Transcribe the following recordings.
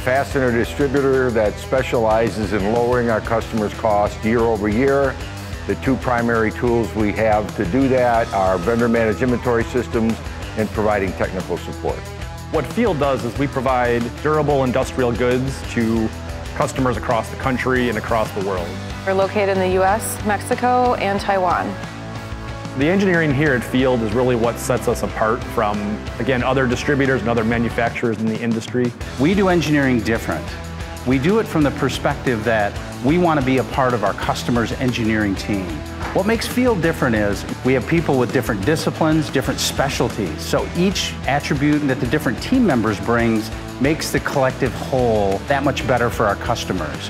fastener distributor that specializes in lowering our customers' costs year over year. The two primary tools we have to do that are vendor managed inventory systems and providing technical support. What Field does is we provide durable industrial goods to customers across the country and across the world. We're located in the US, Mexico, and Taiwan. The engineering here at Field is really what sets us apart from, again, other distributors and other manufacturers in the industry. We do engineering different. We do it from the perspective that we want to be a part of our customer's engineering team. What makes Field different is we have people with different disciplines, different specialties. So each attribute that the different team members brings makes the collective whole that much better for our customers.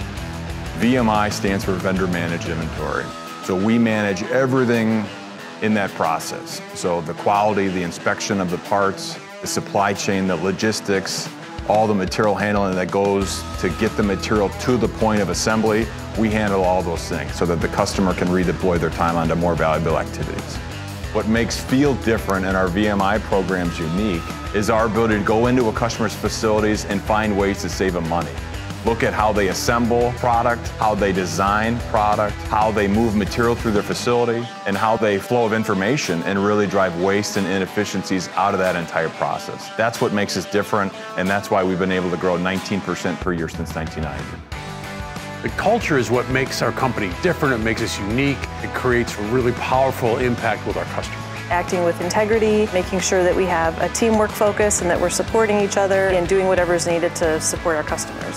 VMI stands for Vendor Managed Inventory. So we manage everything in that process. So the quality, the inspection of the parts, the supply chain, the logistics, all the material handling that goes to get the material to the point of assembly, we handle all those things so that the customer can redeploy their time onto more valuable activities. What makes Field different and our VMI programs unique is our ability to go into a customer's facilities and find ways to save them money. Look at how they assemble product, how they design product, how they move material through their facility, and how they flow of information and really drive waste and inefficiencies out of that entire process. That's what makes us different, and that's why we've been able to grow 19% per year since 1990. The culture is what makes our company different. It makes us unique. It creates a really powerful impact with our customers. Acting with integrity, making sure that we have a teamwork focus and that we're supporting each other and doing whatever is needed to support our customers.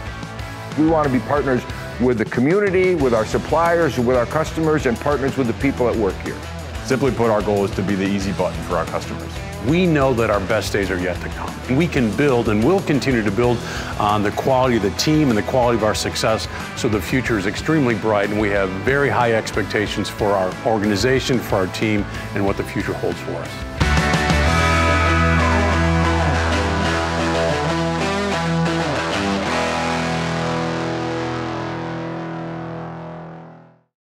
We want to be partners with the community, with our suppliers, with our customers, and partners with the people that work here. Simply put, our goal is to be the easy button for our customers. We know that our best days are yet to come. We can build and will continue to build on the quality of the team and the quality of our success, so the future is extremely bright, and we have very high expectations for our organization, for our team, and what the future holds for us.